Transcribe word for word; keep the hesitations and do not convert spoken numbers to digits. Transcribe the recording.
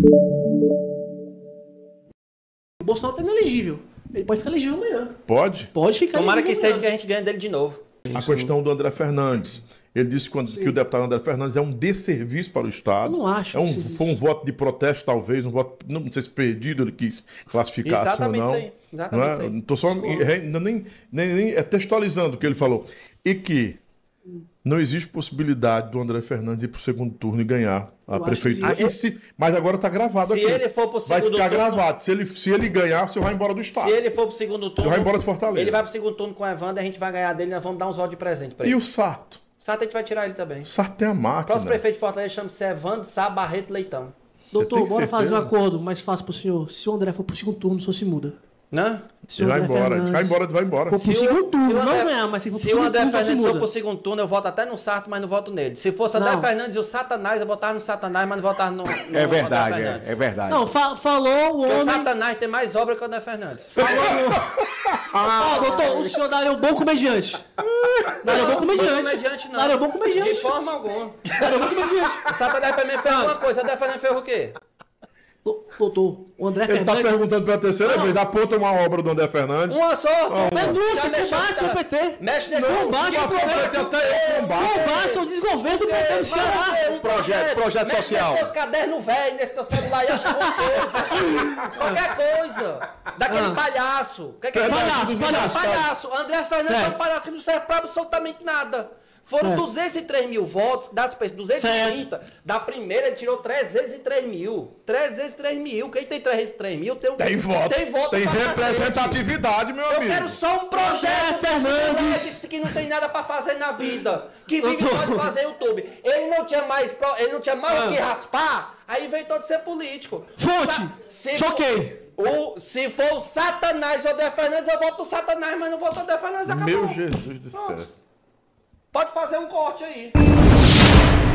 O Bolsonaro tá inelegível. Ele pode ficar elegível amanhã. Pode? Pode ficar Tomara que elegível seja que a gente ganhe dele de novo. A questão do André Fernandes. Ele disse quando, que o deputado André Fernandes é um desserviço para o Estado. Eu não acho. É um, foi um voto de protesto, talvez, um voto, não sei se perdido, ele quis classificar Exatamente assim ou não. isso aí. Exatamente Não isso aí. Estou só nem, nem, nem é textualizando o que ele falou. E que não existe possibilidade do André Fernandes ir para o segundo turno e ganhar a Eu prefeitura. acho que E se, mas agora está gravado Se aqui. ele for pro Vai segundo ficar turno- gravado. Se ele, se ele ganhar, você vai embora do Estado. Se ele for pro segundo turno, vai embora de Fortaleza. ele vai pro segundo turno com o Evandro, a gente vai ganhar dele, nós vamos dar uns votos de presente pra E ele. o Sarto? Sarto a gente vai tirar ele também. O Sarto tem a O máquina. próximo prefeito de Fortaleza chama-se Evandro Sá Barreto Leitão. Doutor, tem bora fazer um certeza? acordo mais fácil pro senhor. Se o André for pro segundo turno, o senhor se muda. Né? Se Ele o vai André embora. Fernandes Vai embora, vai embora. for pro Se o- segundo turno, se o André- não ganhar, mas se for pro Se o segundo André turno, o senhor Fernandes se for muda. pro segundo turno, eu voto até no Sarto, mas não voto nele. Se fosse André Não. Fernandes e o Satanás, eu votava no Satanás, mas não votava no, no É verdade, André é, Fernandes. é verdade. Não, fa falou o Porque o homem... Satanás tem mais obra que o André Fernandes. Ah, doutor, o senhor Dário é um bom comediante. Dário é um bom comediante. Comediante não. Dário é um bom De comediante. forma alguma. Dário é um bom comediante. O Satanás pra mim fez uma coisa, o André Fernandes fez o quê? Doutor, o André Ele está Fernandes... perguntando pela terceira vez. Aponta uma obra do André Fernandes. Uma só. Denúncia, Já deixou combate de ao P T. Mexe nesse Combate Que ao P T. combate até eu combate. Combate ao desgoverno do P T do Ceará. Um Projeto, projeto Mexe social. Nesse teus cadernos velhos, nesse teu celular e acha alguma coisa. Qualquer coisa. Daquele Ah. palhaço. Que que é Palhaço, palhaço. palhaço. André Fernandes é um Certo. palhaço que não serve pra absolutamente nada. Foram Certo. duzentos e três mil votos, das pessoas, duzentos e trinta. Da primeira ele tirou trezentos e três mil. trezentos e três mil. Quem tem trezentos e três mil tem um. Tem voto. Tem voto Tem pra cacete. representatividade, meu Eu amigo. quero só um projeto André Fernandes. desse que não tem nada pra fazer na vida. Que vive Doutor. só de fazer YouTube. Ele não tinha mais, pro- ele não tinha mais o Ah. que raspar, aí inventou de ser político. Fonte. Sa- se Choquei. O, se for o Satanás ou o André Fernandes, eu voto o Satanás, mas não voto o André Fernandes, acabou. Meu Jesus do céu. Pode fazer um corte aí.